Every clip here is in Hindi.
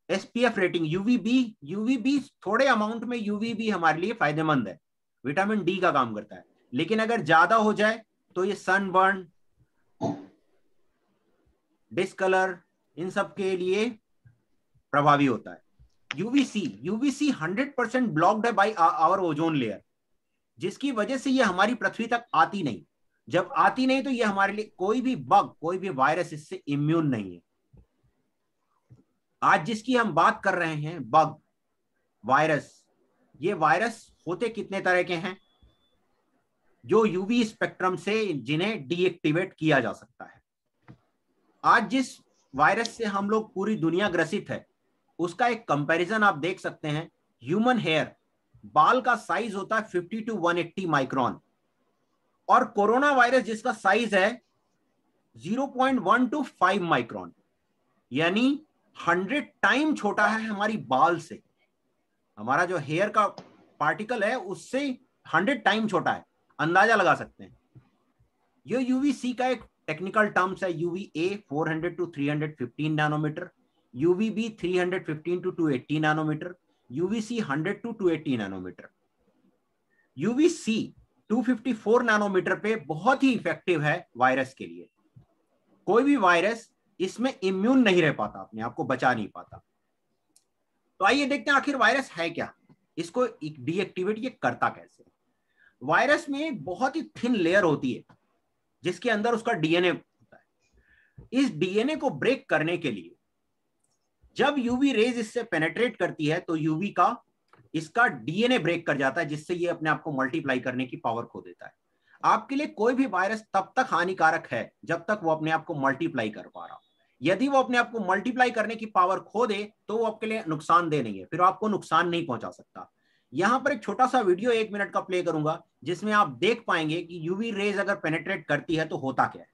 एसपीएफ रेटिंग, यूवीबी, यूवीबी थोड़े अमाउंट में यूवीबी हमारे लिए फायदेमंद है, विटामिन डी का काम करता है, लेकिन अगर ज्यादा हो जाए तो ये सनबर्न, डिस्कलर, इन सब के लिए प्रभावी होता है। यूवीसी, यूवीसी 100% ब्लॉक्ड है बाय आवर ओजोन लेयर, जिसकी वजह से ये हमारी पृथ्वी तक आती नहीं। जब आती नहीं तो ये हमारे लिए कोई भी बग, कोई भी वायरस इससे इम्यून नहीं है। आज जिसकी हम बात कर रहे हैं बग, वायरस, ये वायरस होते कितने तरह के हैं जो यूवी स्पेक्ट्रम से जिन्हें डीएक्टिवेट किया जा सकता है। आज जिस वायरस से हम लोग पूरी दुनिया ग्रसित है उसका एक कंपैरिजन आप देख सकते हैं। ह्यूमन हेयर, बाल का साइज होता है 50 to 180 माइक्रोन, और कोरोना वायरस जिसका साइज है 0.1 to 5 माइक्रोन, यानी 100 टाइम छोटा है हमारी बाल से। हमारा जो हेयर का पार्टिकल है उससे 100 टाइम छोटा है, अंदाजा लगा सकते हैं। ये यूवीसी का एक टेक्निकल टर्म्स है, UVA 400 to 315 nanometre, UVB 315 to 280 nanometre, UVC 100 to 280 nanometre. UVC 254 nanometre पे बहुत ही इफेक्टिव है वायरस के लिए। कोई भी वायरस इसमें इम्यून नहीं रह पाता, अपने आप को बचा नहीं पाता। तो आइए देखते हैं आखिर वायरस है क्या, इसको डीएक्टिवेट ये करता कैसे। वायरस में एक बहुत ही थिन लेयर होती है जिसके अंदर उसका डीएनए होता है। इस डीएनए को ब्रेक करने के लिए जब यूवी रेज इससे पेनेट्रेट करती है तो यूवी का इसका डीएनए ब्रेक कर जाता है, जिससे ये अपने आप को मल्टीप्लाई करने की पावर खो देता है। आपके लिए कोई भी वायरस तब तक हानिकारक है जब तक वो अपने आप को मल्टीप्लाई कर पा रहा हो। यदि वो अपने आप को मल्टीप्लाई करने की पावर खो दे तो वो आपके लिए नुकसानदेह नहीं है, फिर आपको नुकसान नहीं पहुंचा सकता। यहां पर एक छोटा सा वीडियो 1 मिनट का प्ले करूंगा जिसमें आप देख पाएंगे कि यूवी रेज अगर पेनेट्रेट करती है तो होता क्या है।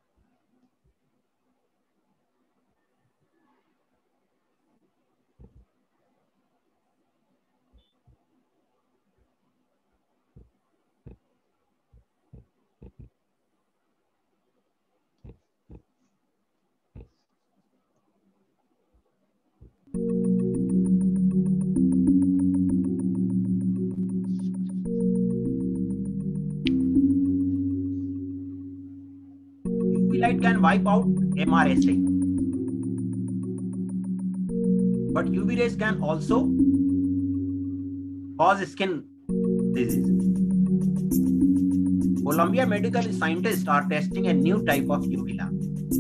Light can wipe out MRSA, but UV rays can also cause skin diseases. Columbia medical scientists are testing a new type of UV lamp.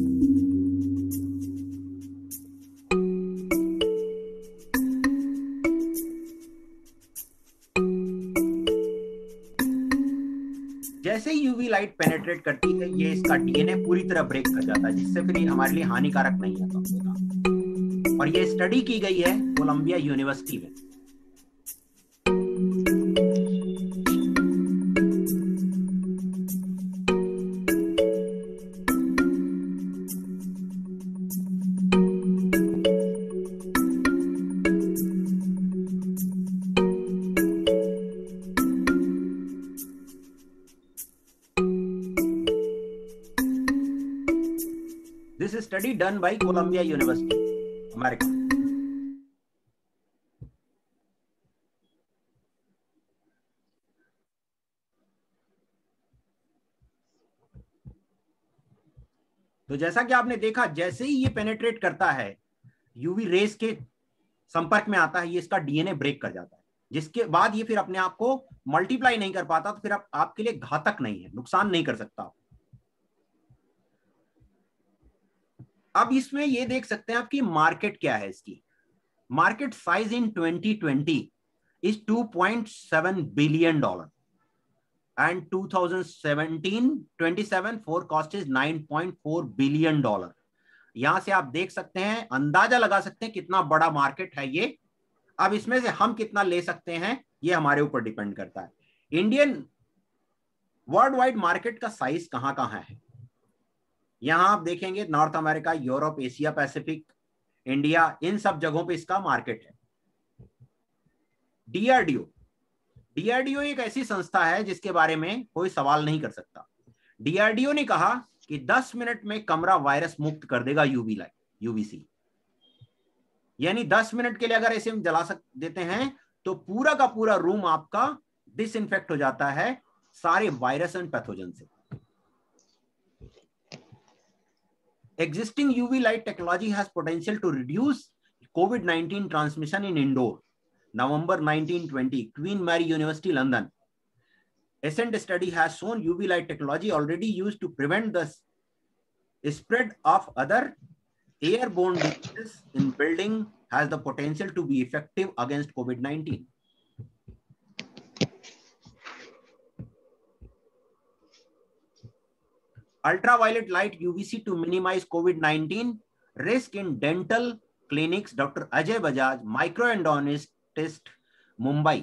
जैसे यूवी लाइट पेनेट्रेट करती है ये इसका डीएनए पूरी तरह ब्रेक कर जाता है, जिससे फिर ये हमारे लिए हानिकारक नहीं है। और ये स्टडी की गई है कोलंबिया यूनिवर्सिटी में। This is study done by Columbia University, America. तो जैसा कि आपने देखा, जैसे ही ये पेनेट्रेट करता है यूवी रेस के संपर्क में आता है, ये इसका डीएनए ब्रेक कर जाता है, जिसके बाद ये फिर अपने आप को मल्टीप्लाई नहीं कर पाता, तो फिर आपके लिए घातक नहीं है, नुकसान नहीं कर सकता। अब इसमें ये देख सकते हैं आपकी मार्केट क्या है। इसकी market size in 2020 is $2.7 billion and 2017-27 forecast is $9.4 billion. यहां से आप देख सकते हैं, अंदाजा लगा सकते हैं कितना बड़ा मार्केट है ये। अब इसमें से हम कितना ले सकते हैं ये हमारे ऊपर डिपेंड करता है। इंडियन वर्ल्ड वाइड मार्केट का साइज कहां कहां है, यहां आप देखेंगे North America, Europe, Asia Pacific, India, इन सब जगहों पे इसका मार्केट है। डीआरडीओ, डीआरडीओ एक ऐसी संस्था है जिसके बारे में कोई सवाल नहीं कर सकता। डीआरडीओ ने कहा कि 10 मिनट में कमरा वायरस मुक्त कर देगा यूवी लाइट, यूवीसी। यानी 10 मिनट के लिए अगर ऐसे हम जला देते हैं तो पूरा का पूरा रूम आपका डिसइंफेक्ट हो जाता है सारे वायरस एंड पैथोजन से। Existing UV light technology has potential to reduce COVID-19 transmission in indoor. November 1920, Queen Mary University, London. Ascent study has shown UV light technology already used to prevent the spread of other airborne diseases in building has the potential to be effective against COVID-19. Ultraviolet light UVC to minimize COVID-19 risk in dental clinics. Dr. Ajay Bajaj, microendodontist, Mumbai.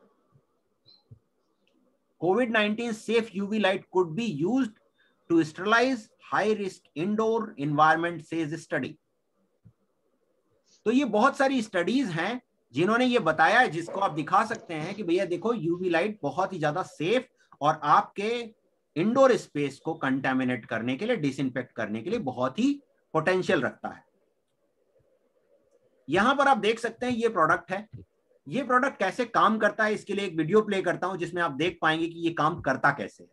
COVID-19 safe UV light could be used to sterilize high-risk indoor environment, says study. तो ये बहुत सारी स्टडीज हैं जिन्होंने ये बताया है, जिसको आप दिखा सकते हैं कि भैया देखो यूवी लाइट बहुत ही ज्यादा सेफ और आपके इंडोर स्पेस को कंटामिनेट करने के लिए, डिसइंफेक्ट करने के लिए बहुत ही पोटेंशियल रखता है। यहां पर आप देख सकते हैं ये प्रोडक्ट है। ये प्रोडक्ट कैसे काम करता है इसके लिए एक वीडियो प्ले करता हूं जिसमें आप देख पाएंगे कि ये काम करता कैसे है।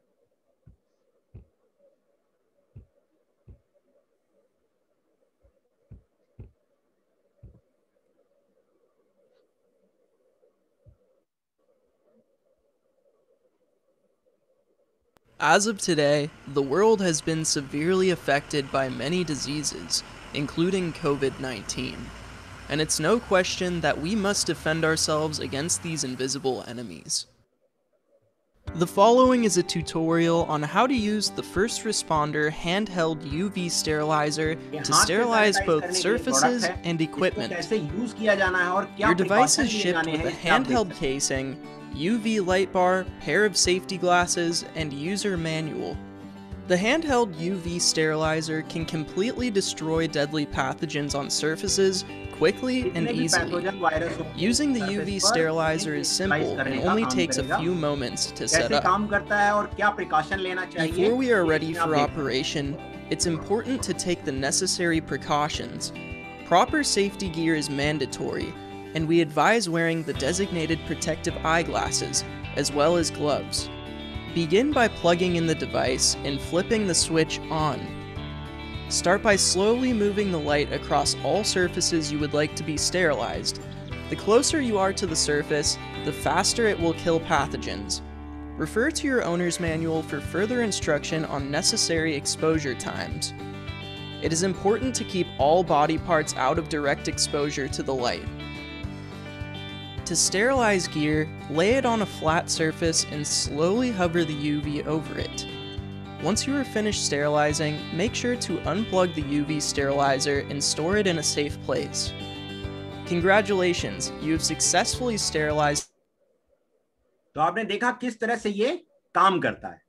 As of today, the world has been severely affected by many diseases, including COVID-19. And it's no question that we must defend ourselves against these invisible enemies. The following is a tutorial on how to use the first responder handheld UV sterilizer to sterilize both surfaces and equipment. Your device is shipped with a handheld casing, UV light bar, pair of safety glasses, and user manual. The handheld UV sterilizer can completely destroy deadly pathogens on surfaces quickly and easily. Using the UV sterilizer is simple and only takes a few moments to set up. Before we are ready for operation, it's important to take the necessary precautions. Proper safety gear is mandatory, and we advise wearing the designated protective eyeglasses, as well as gloves. Begin by plugging in the device and flipping the switch on. Start by slowly moving the light across all surfaces you would like to be sterilized. The closer you are to the surface, the faster it will kill pathogens. Refer to your owner's manual for further instruction on necessary exposure times. It is important to keep all body parts out of direct exposure to the light. To sterilize gear, lay it on a flat surface and slowly hover the UV over it. Once you are finished sterilizing, make sure to unplug the UV sterilizer and store it in a safe place. Congratulations, you have successfully sterilized. तो आपने देखा किस तरह से ये काम करता है।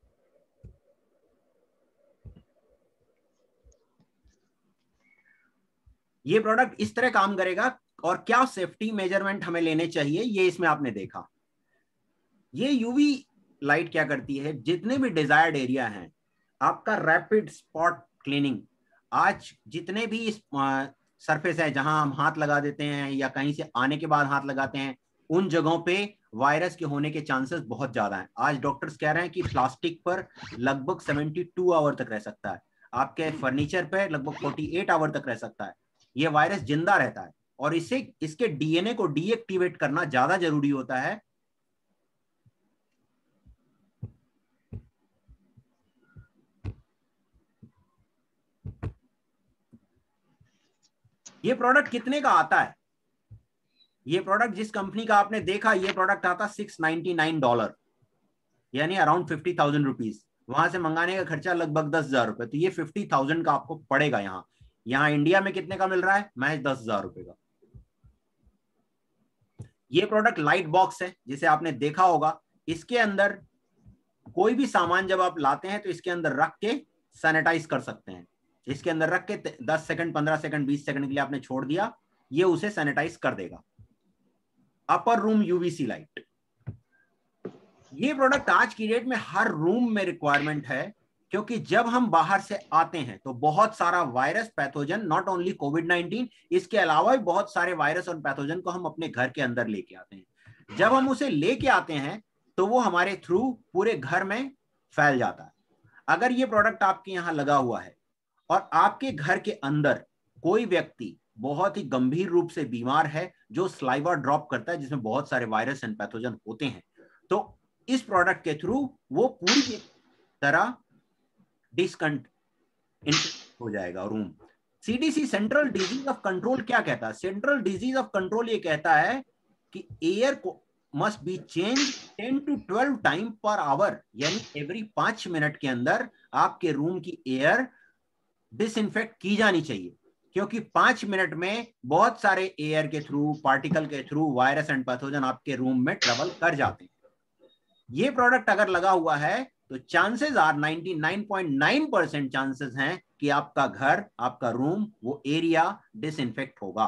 ये प्रोडक्ट इस तरह काम करेगा और क्या सेफ्टी मेजरमेंट हमें लेने चाहिए ये इसमें आपने देखा। ये यूवी लाइट क्या करती है, जितने भी डिजायर्ड एरिया हैं आपका रैपिड स्पॉट क्लीनिंग, आज जितने भी सरफेस है जहां हम हाथ लगा देते हैं या कहीं से आने के बाद हाथ लगाते हैं, उन जगहों पे वायरस के होने के चांसेस बहुत ज्यादा हैं। आज डॉक्टर्स कह रहे हैं कि प्लास्टिक पर लगभग 72 आवर तक रह सकता है, आपके फर्नीचर पर लगभग 48 आवर तक रह सकता है। ये वायरस जिंदा रहता है और इसके डीएनए को डीएक्टिवेट करना ज्यादा जरूरी होता है। ये प्रोडक्ट कितने का आता है? ये प्रोडक्ट जिस कंपनी का आपने देखा, ये प्रोडक्ट आता $699, यानी अराउंड 50,000 रुपीज। वहां से मंगाने का खर्चा लगभग 10,000 रुपए, तो ये 50,000 का आपको पड़ेगा। यहाँ इंडिया में कितने का मिल रहा है? महज 10,000 रुपए का। ये प्रोडक्ट लाइट बॉक्स है, जिसे आपने देखा होगा। इसके अंदर कोई भी सामान जब आप लाते हैं तो इसके अंदर रख के सैनिटाइज कर सकते हैं। इसके अंदर रख के 10 सेकंड, 15 सेकंड, 20 सेकंड के लिए आपने छोड़ दिया, ये उसे सैनिटाइज कर देगा। अपर रूम यूवीसी लाइट, ये प्रोडक्ट आज की डेट में हर रूम में रिक्वायरमेंट है, क्योंकि जब हम बाहर से आते हैं तो बहुत सारा वायरस पैथोजन, नॉट ओनली कोविड-19, इसके अलावा भी बहुत सारे वायरस और पैथोजन को हम अपने घर के अंदर लेके आते हैं। जब हम उसे लेके आते हैं तो वो हमारे थ्रू पूरे घर में फैल जाता है। अगर ये प्रोडक्ट आपके यहाँ लगा हुआ है और आपके घर के अंदर कोई व्यक्ति बहुत ही गंभीर रूप से बीमार है, जो स्लाइवा ड्रॉप करता है जिसमें बहुत सारे वायरस एंड पैथोजन होते हैं, तो इस प्रोडक्ट के थ्रू वो पूरी तरह हो जाएगा room. CDC, central disease of control, क्या कहता है? सेंट्रल डिजीज ऑफ कंट्रोल ये कहता है कि एयर को must be change 10 to 12 time पर आवर, यानी एवरी 5 मिनट के अंदर आपके रूम की एयर डिसइंफेक्ट की जानी चाहिए, क्योंकि 5 मिनट में बहुत सारे एयर के थ्रू, पार्टिकल के थ्रू वायरस एंड पैथोजन आपके रूम में ट्रेवल कर जाते हैं। ये प्रोडक्ट अगर लगा हुआ है तो चांसेस आर 99.9% चांसेस हैं कि आपका घर, आपका रूम, वो एरिया डिसइंफेक्ट होगा।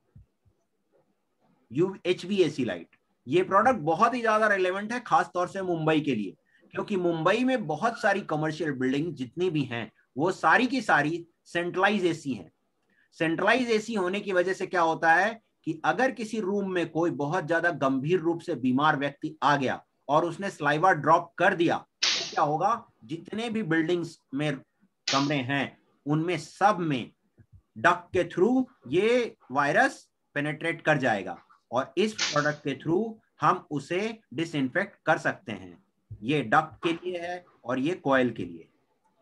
HVAC लाइट, ये प्रोडक्ट बहुत ही ज्यादा रिलेवेंट है खास तौर से मुंबई के लिए, क्योंकि मुंबई में बहुत सारी कमर्शियल बिल्डिंग जितनी भी हैं वो सारी की सारी सेंट्रलाइज एसी हैं। सेंट्रलाइज एसी होने की वजह से क्या होता है कि अगर किसी रूम में कोई बहुत ज्यादा गंभीर रूप से बीमार व्यक्ति आ गया और उसने स्लाइवा ड्रॉप कर दिया, तो क्या होगा, जितने भी बिल्डिंग्स में कमरे हैं उनमें सब में डक्ट के थ्रू ये वायरस पेनेट्रेट कर जाएगा और इस प्रोडक्ट के थ्रू हम उसे डिसइंफेक्ट कर सकते हैं। ये डक्ट के लिए है और ये कॉइल के लिए।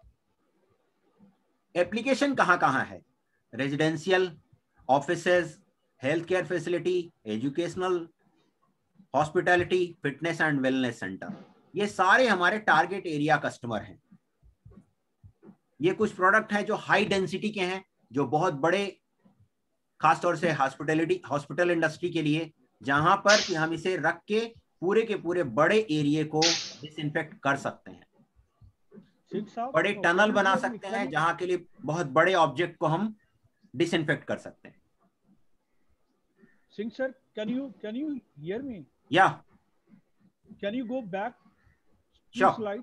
एप्लीकेशन कहां कहां है? Residential, offices, health care facility, educational, hospitality, fitness and wellness centre, ये सारे हमारे टारगेट एरिया कस्टमर हैं। ये कुछ प्रोडक्ट हैं जो हाई डेंसिटी के हैं, जो बहुत बड़े, खासतौर से हॉस्पिटल इंडस्ट्री के लिए, जहां पर कि हम इसे रख के पूरे बड़े एरिया को डिसइंफेक्ट कर सकते हैं। बड़े टनल बना सकते हैं जहां के लिए बहुत बड़े ऑब्जेक्ट को हम डिसइंफेक्ट कर सकते हैं। Singh sir, can you hear me? Yeah. Can you go back to Sure. slide?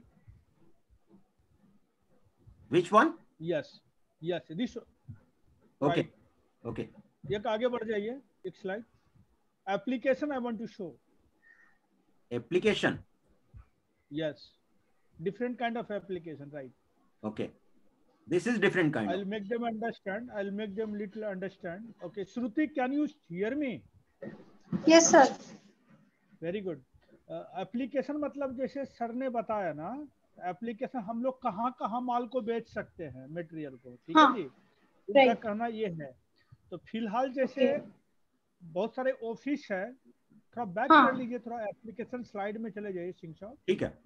Which one? Yes, this. Okay. Right. Okay. एक आगे बढ़ जाइए, एक slide. Application I want to show. Application. Yes, different kind of application, right? Okay. This is different kind. I'll make them understand. I'll make them little understand. Okay, Shruti, can you hear me? Yes, sir. Very good. Application मतलब जैसे सर ने बताया ना, एप्लीकेशन हम लोग कहाँ कहाँ माल को बेच सकते हैं, मटेरियल को, ठीक है जी? उनका कहना ये है। तो फिलहाल जैसे बहुत सारे ऑफिस है, थोड़ा बैक कर लीजिए, थोड़ा एप्लीकेशन स्लाइड में चले जाइए सिंह साहब। ठीक है।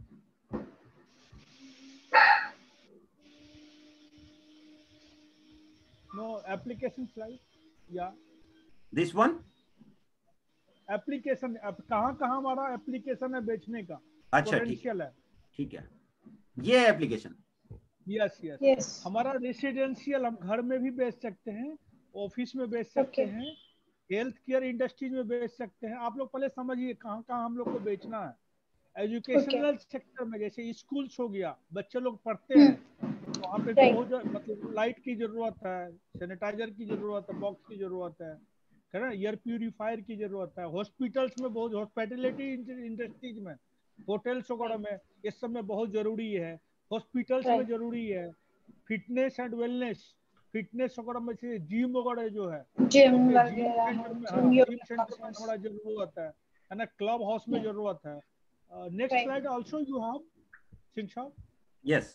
नो एप्लीकेशन स्लाइड या दिस वन। एप्लीकेशन कहाँ कहाँ हमारा एप्लीकेशन है बेचने का? अच्छा, पोटेंशियल है। ठीक है, ये एप्लीकेशन। यस, हमारा रेसिडेंशियल, हम घर में भी बेच सकते हैं, ऑफिस में बेच सकते हैं, हेल्थ केयर इंडस्ट्रीज में बेच सकते हैं। आप लोग पहले समझिए कहाँ कहाँ हम लोग को बेचना है। एजुकेशनल सेक्टर में जैसे स्कूल्स हो गया, बच्चे लोग पढ़ते हैं, वहाँ पे बहुत मतलब लाइट की जरूरत है, सैनिटाइजर की जरूरत है, बॉक्स की जरूरत है ना, एयर प्यूरिफायर की जरूरत है। हॉस्पिटल्स में बहुत, हॉस्पिटैलिटी इंडस्ट्रीज में, होटल्स वगैरह में इस सब में बहुत जरूरी है। हॉस्पिटल्स में जरूरी है। फिटनेस एंड वेलनेस, फिटनेस वगैरह में से जिम वगैरह जो है, जिम सेंटर में थोड़ा जरूरत है ना, क्लब हाउस में जरूरत है। Next slide also you have Singh sahab. Yes.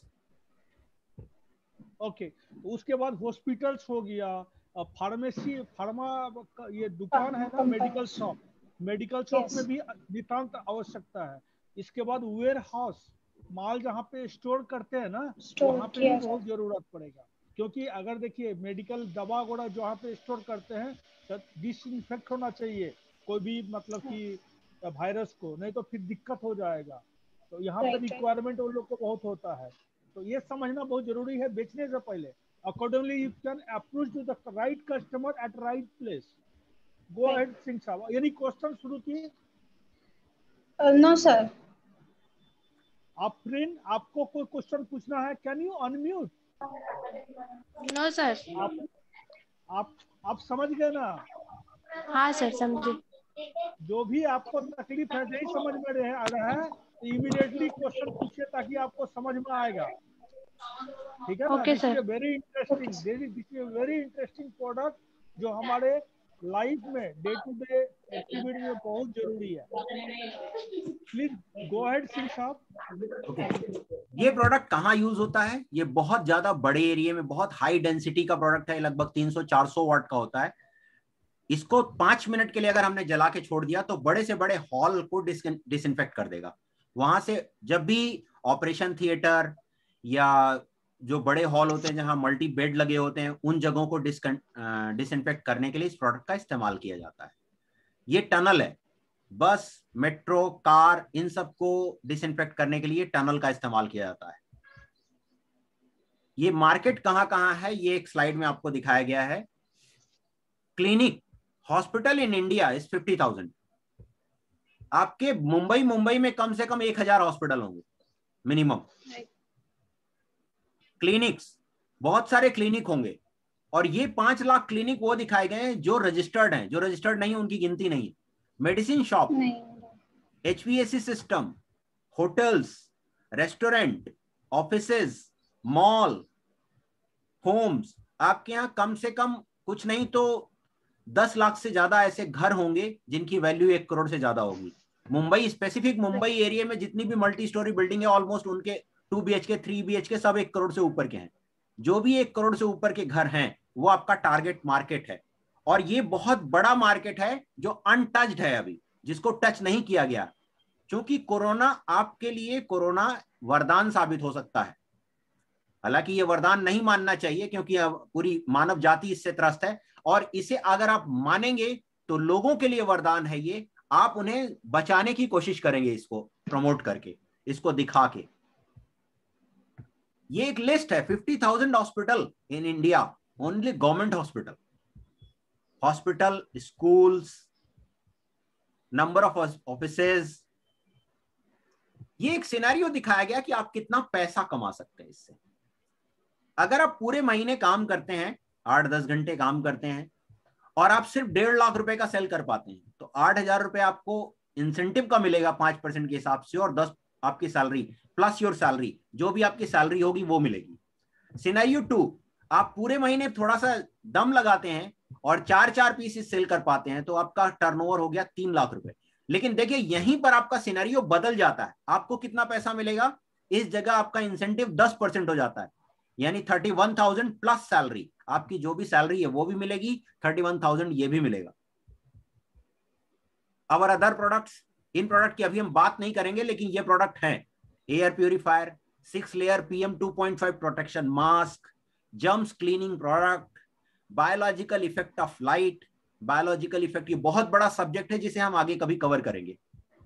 Okay, उसके बाद हॉस्पिटल्स हो गया, फार्मेसी, फार्मा ये दुकान है ना, मेडिकल शॉप में भी नितांत आवश्यकता है। इसके बाद वेयर हाउस, माल जहाँ पे स्टोर करते हैं ना, वहाँ पे भी बहुत जरूरत पड़ेगा, क्योंकि अगर देखिए मेडिकल दवा वगैरह जहाँ पे स्टोर करते हैं तो डिसइंफेक्ट होना चाहिए कोई भी मतलब कि वायरस को, नहीं तो फिर दिक्कत हो जाएगा। तो यहाँ पे रिक्वायरमेंट उन लोग को बहुत होता है। तो ये समझना बहुत जरूरी है बेचने से पहले। Accordingly you can approach to the right customer at right place. Go ahead Singh sahab, यानी क्वेश्चन शुरू किए? No sir. अफरीन, आपको कोई क्वेश्चन पूछना है? Can you unmute? No sir. आप समझ गए ना? हाँ सर, समझे। जो भी आपको तकलीफ है, नहीं समझ में आ रहा है, तो इमीडिएटली क्वेश्चन पूछिए ताकि आपको समझ में आएगा। ठीक है ना? Okay this is sir. A very interesting, this is a very interesting product जो हमारे लाइफ में डे टू डे एक्टिविटी में बहुत जरूरी है। Please go ahead Singh sahab. Okay, ये प्रोडक्ट कहाँ यूज होता है? ये बहुत ज्यादा बड़े एरिया में, बहुत हाई डेंसिटी का प्रोडक्ट है, लगभग 300-400 वाट का होता है। इसको 5 मिनट के लिए अगर हमने जला के छोड़ दिया तो बड़े से बड़े हॉल को डिसइंफेक्ट कर देगा। वहां से जब भी ऑपरेशन थिएटर या जो बड़े हॉल होते हैं जहां मल्टी बेड लगे होते हैं, उन जगहों को डिसइंफेक्ट करने के लिए इस प्रोडक्ट का इस्तेमाल किया जाता है। ये टनल है, बस, मेट्रो, कार, इन सबको डिसइंफेक्ट करने के लिए टनल का इस्तेमाल किया जाता है। ये मार्केट कहां कहां है ये एक स्लाइड में आपको दिखाया गया है। Clinic, hospital in India is 50,000। आपके मुंबई में कम से कम 1,000 हॉस्पिटल होंगे मिनिमम। क्लिनिक्स, बहुत सारे क्लिनिक होंगे, और ये 5 लाख क्लिनिक वो दिखाए गए हैं जो रजिस्टर्ड हैं। जो रजिस्टर्ड नहीं उनकी गिनती नहीं। Medicine shop, HVAC system, hotels, restaurant, offices, mall, homes. आपके यहाँ कम से कम कुछ नहीं तो 10 लाख से ज्यादा ऐसे घर होंगे जिनकी वैल्यू 1 करोड़ से ज्यादा होगी। मुंबई, स्पेसिफिक मुंबई एरिया में जितनी भी मल्टी स्टोरी बिल्डिंग है, ऑलमोस्ट उनके 2 BHK 3 BHK सब 1 करोड़ से ऊपर के हैं। जो भी 1 करोड़ से ऊपर के घर हैं वो आपका टारगेट मार्केट है। और ये बहुत बड़ा मार्केट है जो अनटच्ड है अभी, जिसको टच नहीं किया गया। क्योंकि कोरोना आपके लिए, कोरोना वरदान साबित हो सकता है। हालांकि ये वरदान नहीं मानना चाहिए क्योंकि पूरी मानव जाति इससे त्रस्त है, और इसे अगर आप मानेंगे तो लोगों के लिए वरदान है ये। आप उन्हें बचाने की कोशिश करेंगे इसको प्रमोट करके, इसको दिखा के। ये एक लिस्ट है, 50,000 hospital in India, only government hospital, schools, number of offices. ये एक सिनेरियो दिखाया गया कि आप कितना पैसा कमा सकते हैं इससे। अगर आप पूरे महीने काम करते हैं, 8-10 घंटे काम करते हैं, और आप सिर्फ 1.5 लाख रुपए का सेल कर पाते हैं, तो 8,000 रुपए आपको इंसेंटिव का मिलेगा 5% के हिसाब से, और 10 आपकी सैलरी प्लस योर सैलरी, जो भी आपकी सैलरी होगी वो मिलेगी। सिनेरियो 2, आप पूरे महीने थोड़ा सा दम लगाते हैं और 4-4 पीसेस सेल कर पाते हैं, तो आपका टर्नओवर हो गया 3 लाख रुपए। लेकिन देखिए यहीं पर आपका सिनेरियो बदल जाता है। आपको कितना पैसा मिलेगा? इस जगह आपका इंसेंटिव 10% हो जाता है, यानी 31,000 प्लस सैलरी। आपकी जो भी सैलरी है वो भी मिलेगी, 31,000 ये भी मिलेगा। अवर अदर प्रोडक्ट्स, इन प्रोडक्ट की अभी हम बात नहीं करेंगे, लेकिन ये प्रोडक्ट हैं air purifier, 6 layer PM 2.5 protection mask, germs cleaning product, biological effect of light. Biological effect ये बहुत बड़ा सब्जेक्ट है जिसे हम आगे कभी कवर करेंगे।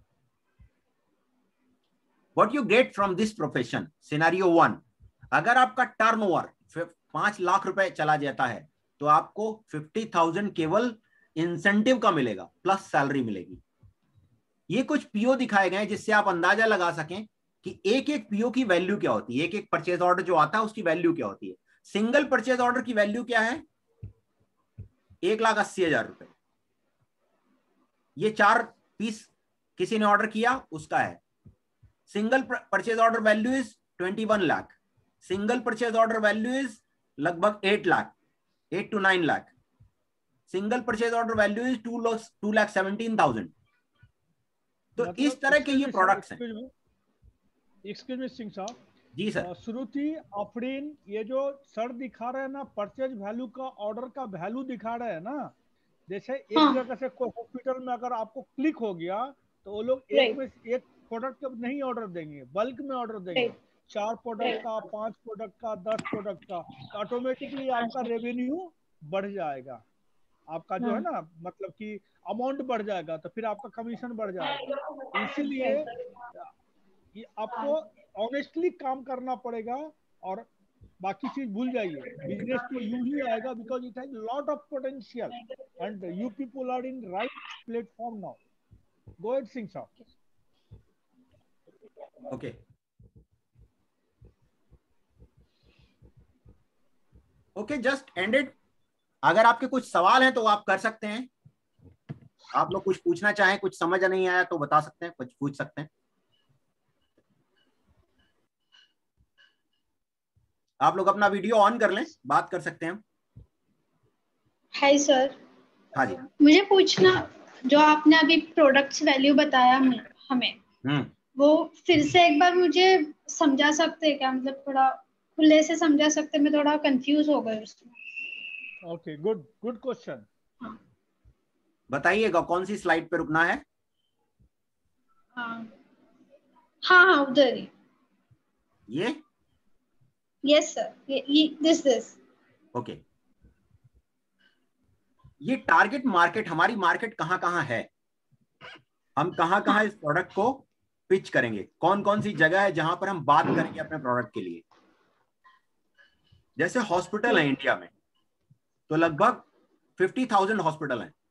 What you get from this profession, scenario 1, अगर आपका टर्नओवर 5 लाख रुपए चला जाता है तो आपको 50,000 केवल इंसेंटिव का मिलेगा, प्लस सैलरी मिलेगी। ये कुछ पीओ दिखाए गए जिससे आप अंदाजा लगा सकें कि एक एक पीओ की वैल्यू क्या होती है, एक एक परचेज ऑर्डर जो आता है उसकी वैल्यू क्या होती है। सिंगल परचेज ऑर्डर की वैल्यू क्या है? 1,80,000 रुपए। ये 4 पीस किसी ने ऑर्डर किया उसका है। Single purchase order value is 21 lakh. Single purchase order value is लगभग 8 lakh, 8 to 9 lakh. Single purchase order value is 2,17,000। तो मतलब इस तरह के ये प्रोडक्ट्स हैं। एक्सक्यूज मी सिंह साहब जी सर। श्रुति, अफरीन, ये जो सर दिखा रहे हैं ना, परचेज वैल्यू का, ऑर्डर का वैल्यू दिखा रहे हैं ना, जैसे एक जगह से कोई हॉस्पिटल में अगर आपको क्लिक हो गया तो वो लोग एक प्रोडक्ट नहीं ऑर्डर देंगे, बल्क में ऑर्डर देंगे, 4 प्रोडक्ट का, 5 प्रोडक्ट का, 10 प्रोडक्ट का, तो ऑटोमेटिकली आपका रेवेन्यू बढ़ जाएगा। आपका जो है ना, मतलब कि अमाउंट बढ़ जाएगा, तो फिर आपका कमीशन बढ़ जाएगा। इसीलिए ये आपको ऑनेस्टली काम करना पड़ेगा और बाकी चीज भूल जाइए। बिजनेस तो यूं ही आएगा because it has lot of potential and you people are in right platform now. Go ahead Singh sahab. Okay, okay, just ended. अगर आपके कुछ सवाल हैं तो आप कर सकते हैं। आप लोग कुछ पूछना चाहें, कुछ समझ नहीं आया तो बता सकते हैं, कुछ पूछ सकते हैं। आप लोग अपना वीडियो ऑन कर लें, बात कर सकते हैं हम। हाय सर, हाँ जी। मुझे पूछना, जो आपने अभी प्रोडक्ट्स वैल्यू बताया हमें वो फिर से एक बार मुझे समझा सकते हैं क्या? मतलब थोड़ा खुले से समझा सकते हैं, मैं थोड़ा कंफ्यूज हो गई उसमें। Okay, good good question. बताइएगा कौन सी स्लाइड पे रुकना है। हाँ हाँ, उधर ही। ये यस सर, ये दिस ओके। ये टारगेट मार्केट, हमारी मार्केट कहां कहां है, हम कहां कहां इस प्रोडक्ट को पिच करेंगे, कौन कौन सी जगह है जहां पर हम बात करेंगे अपने प्रोडक्ट के लिए। जैसे हॉस्पिटल है इंडिया में, तो लगभग 50,000 हॉस्पिटल हैं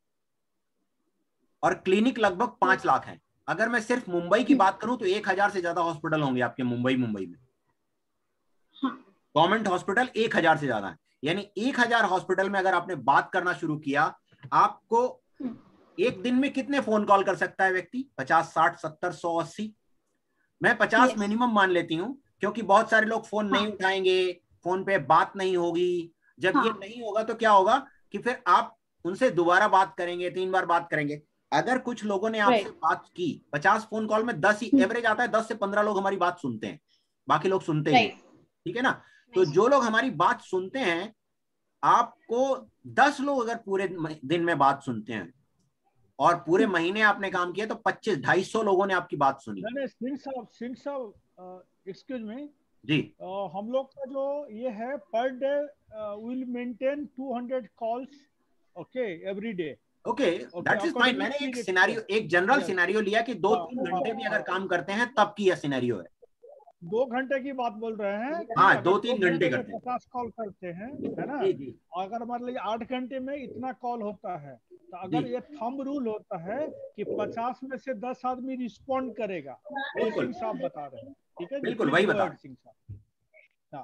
और क्लिनिक लगभग 5 लाख हैं। अगर मैं सिर्फ मुंबई की बात करूं तो 1,000 से ज्यादा हॉस्पिटल होंगे आपके मुंबई में। गवर्नमेंट हॉस्पिटल 1,000 से ज्यादा है। यानी 1,000 हॉस्पिटल में अगर आपने बात करना शुरू किया, आपको एक दिन में कितने फोन कॉल कर सकता है व्यक्ति? 50, 60, 70, 100, 80। मैं 50 मिनिमम मान लेती हूं, क्योंकि बहुत सारे लोग फोन नहीं उठाएंगे, फोन पे बात नहीं होगी। जब ये नहीं होगा तो क्या होगा कि फिर आप उनसे दोबारा बात करेंगे, 3 बार बात करेंगे। अगर कुछ लोगों ने आपसे बात की, 50 फोन कॉल में 10 ही एवरेज आता है, 10 से 15 लोग हमारी बात सुनते हैं, बाकी लोग सुनते ही। ठीक है ना? तो जो लोग हमारी बात सुनते हैं, आपको 10 लोग अगर पूरे दिन में बात सुनते हैं और पूरे महीने आपने काम किया तो 25-250 लोगों ने आपकी बात सुनी। सिंह साहब एक्सक्यूज मी जी। हम लोग का जो ये है, per day will maintain 200 calls, okay, every day. Okay, that is fine. मैंने एक सिनेरियो, एक जनरल सिनेरियो लिया कि 2-3 घंटे भी अगर काम करते हैं तब की यह सिनेरियो है। 2 घंटे की बात बोल रहे हैं कि हाँ, अगर 2-3 घंटे करते हैं। 50 कॉल करते हैं, है ना? जी जी अगर मान लीजिए 8 घंटे में इतना कॉल होता है, तो अगर जी। ये थंब रूल होता है कि 50 में से 10 आदमी रिस्पॉन्ड करेगा, वो बिल्कुल सिंह साहब बता रहे हैं। ठीक है जी, बिल्कुल, प्लीज वही गो बता अहेड सिंह साहब। हाँ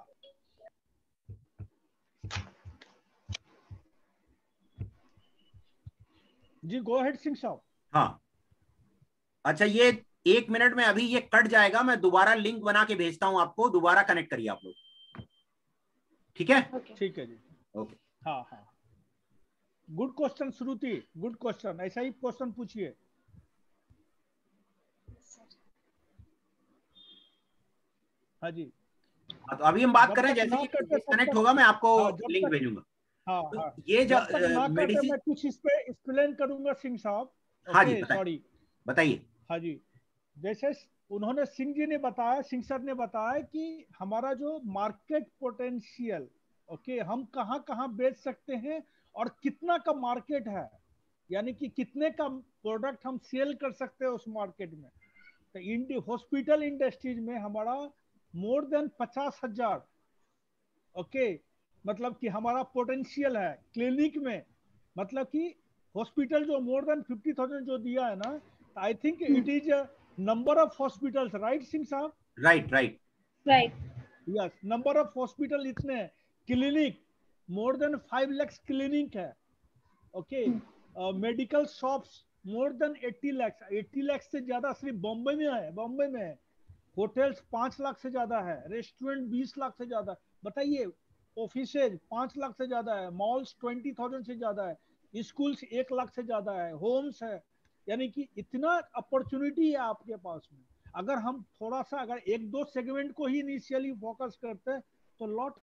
जी, गो अहेड सिंह साहब। हाँ। अच्छा, ये 1 मिनट में अभी ये कट जाएगा, मैं दोबारा लिंक बना के भेजता हूं आपको, दोबारा कनेक्ट करिए आप लोग। ठीक है? ठीक है जी। ओके। हाँ हाँ, good question Shruti, good question, ऐसा ही क्वेश्चन पूछिए। हाँ जी। तो अभी हम बात जब करें, तक जैसे ना ही कटे तब कनेक्ट तक, होगा मैं आपको हाँ जब लिंक तक, भेजूंगा। हाँ तो हाँ, ये जो जब तक ना कटे मेडिसिन। मैं कुछ इस पे एक्सप्लेन करूंगा सिंह साहब। हाँ जी, ओके, सॉरी। बताइए। हाँ जी, जैसे उन्होंने, सिंह जी ने बताया, सिंह सर ने बताया कि हमारा जो मार्केट पोटेंशियल, ओके, हम कहाँ कहाँ बेच सकते हैं और कितना का मार्केट है, यानी कि कितने का प्रोडक्ट हम सेल कर सकते हैं उस मार्केट में। तो हॉस्पिटल इंडस्ट्रीज में हमारा मोर देन 50,000, ओके, मतलब कि हमारा पोटेंशियल है। क्लिनिक में मतलब कि हॉस्पिटल जो मोर देन 50,000 जो दिया है ना, I think it is number of hospitals, right Singh sahab? Right right yes, number of hospital इतने हैं। Clinic more than 5 lakh clinic है, okay. Medical shops more than 80 lakh, 80 lakh से ज्यादा सिर्फ बॉम्बे में है, बॉम्बे में है। होटल्स 5 लाख से ज्यादा है, रेस्टोरेंट 20 लाख से ज्यादा। बताइए, ऑफिसेज 5 लाख से ज्यादा है, मॉल्स 20,000 से ज्यादा है, स्कूल्स 1 लाख से ज्यादा है, होम्स है। यानी कि इतना अपॉर्चुनिटी है आपके पास में। अगर हम थोड़ा सा, अगर 1-2 सेगमेंट को ही इनिशियली फोकस करते हैं तो लॉट